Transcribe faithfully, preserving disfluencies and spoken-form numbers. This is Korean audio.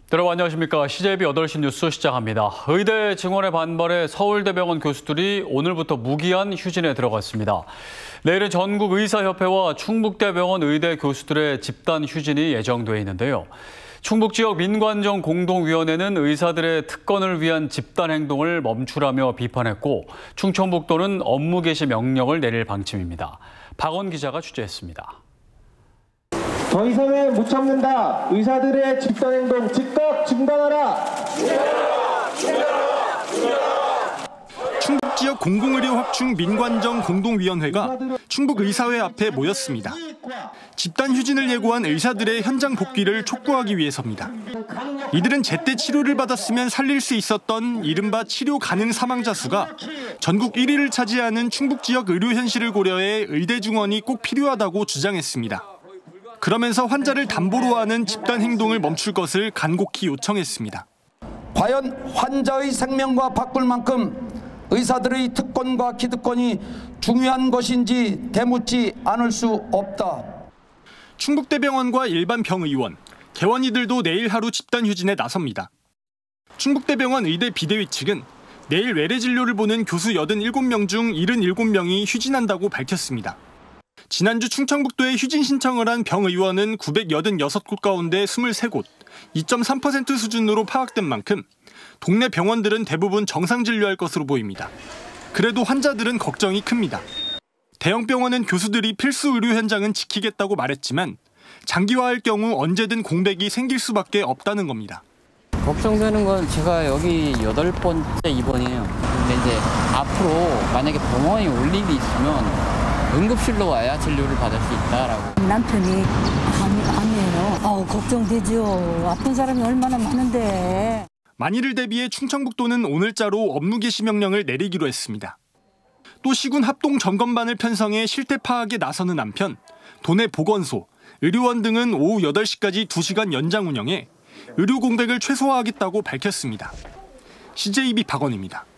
여러분 안녕하십니까. 씨제이비 여덟 시 뉴스 시작합니다. 의대 증원에 반발해 서울대병원 교수들이 오늘부터 무기한 휴진에 들어갔습니다. 내일은 전국의사협회와 충북대병원 의대 교수들의 집단 휴진이 예정돼 있는데요. 충북 지역 민관정 공동위원회는 의사들의 특권을 위한 집단 행동을 멈추라며 비판했고, 충청북도는 업무 개시 명령을 내릴 방침입니다. 박원 기자가 취재했습니다. 더 이상은 못 참는다. 의사들의 집단 행동 즉각 중단하라. 중단하라. 중단하라. 중단하라. 충북 지역 공공의료 확충 민관정 공동위원회가 충북의사회 앞에 모였습니다. 집단 휴진을 예고한 의사들의 현장 복귀를 촉구하기 위해서입니다. 이들은 제때 치료를 받았으면 살릴 수 있었던 이른바 치료 가능 사망자 수가 전국 일 위를 차지하는 충북 지역 의료 현실을 고려해 의대 증원이 꼭 필요하다고 주장했습니다. 그러면서 환자를 담보로 하는 집단 행동을 멈출 것을 간곡히 요청했습니다. 과연 환자의 생명과 바꿀 만큼 의사들의 특권과 기득권이 중요한 것인지 되묻지 않을 수 없다. 충북대병원과 일반 병의원, 개원이들도 내일 하루 집단 휴진에 나섭니다. 충북대병원 의대 비대위 측은 내일 외래 진료를 보는 교수 팔십칠 명 중 칠십칠 명이 휴진한다고 밝혔습니다. 지난주 충청북도에 휴진 신청을 한 병의원은 구백팔십육 곳 가운데 이십삼 곳, 이 점 삼 퍼센트 수준으로 파악된 만큼 동네 병원들은 대부분 정상 진료할 것으로 보입니다. 그래도 환자들은 걱정이 큽니다. 대형 병원은 교수들이 필수 의료 현장은 지키겠다고 말했지만 장기화할 경우 언제든 공백이 생길 수밖에 없다는 겁니다. 걱정되는 건 제가 여기 여덟 번째 입원이에요. 근데 이제 앞으로 만약에 병원이 올 일이 있으면 응급실로 와야 진료를 받을 수 있다라고. 남편이 암, 암이에요. 아우, 걱정되죠. 아픈 사람이 얼마나 많은데. 만일을 대비해 충청북도는 오늘자로 업무 개시 명령을 내리기로 했습니다. 또 시군 합동 점검반을 편성해 실태 파악에 나서는 한편 도내 보건소, 의료원 등은 오후 여덟 시까지 두 시간 연장 운영해 의료 공백을 최소화하겠다고 밝혔습니다. 씨제이비 박원입니다.